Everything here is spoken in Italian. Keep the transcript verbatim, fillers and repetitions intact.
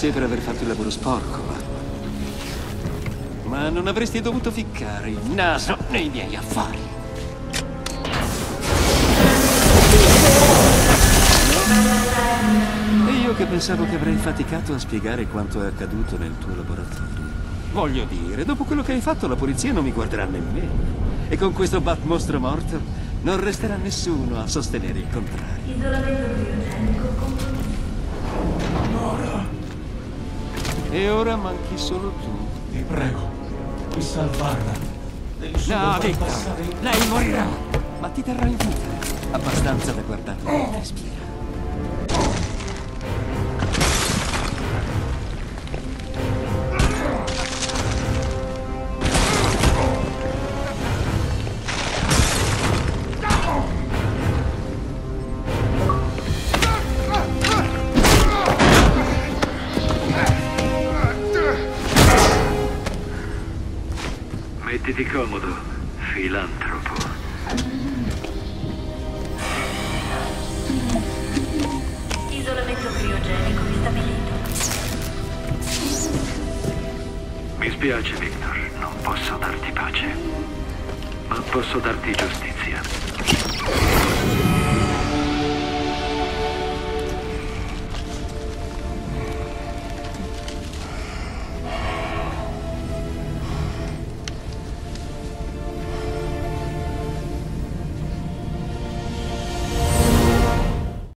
Grazie per aver fatto il lavoro sporco, ma... Ma non avresti dovuto ficcare il naso nei miei affari. E io che pensavo che avrei faticato a spiegare quanto è accaduto nel tuo laboratorio. Voglio dire, dopo quello che hai fatto, la polizia non mi guarderà nemmeno. E con questo Bat mostro morto non resterà nessuno a sostenere il contrario. Isolamento biogenico concluso. Nora, E ora manchi solo tu. ti prego di salvarla. Devi solo No, far Victor, passare il... lei morirà. Ma ti terrà in vita. Abbastanza da guardarla mentre respira. Mettiti comodo, filantropo. Isolamento criogenico ristabilito. Mi spiace, Victor, non posso darti pace, ma posso darti giustizia.